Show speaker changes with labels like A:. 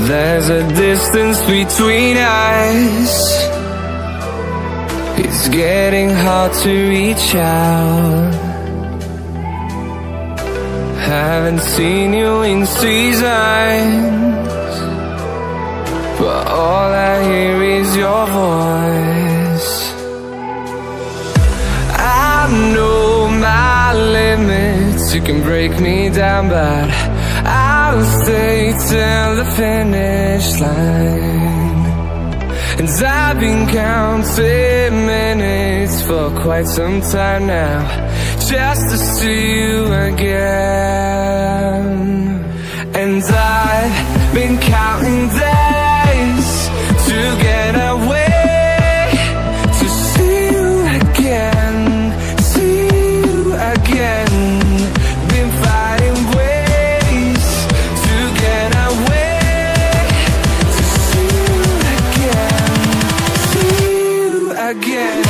A: There's a distance between us. It's getting hard to reach out. Haven't seen you in seasons, but all I hear is your voice. I know my limits, you can break me down, but I'll stay till the finish line. And I've been counting minutes for quite some time now, just to see you again. And I've been counting days to get away, to see you again, see you again. Been fighting ways to get away, to see you again, see you again.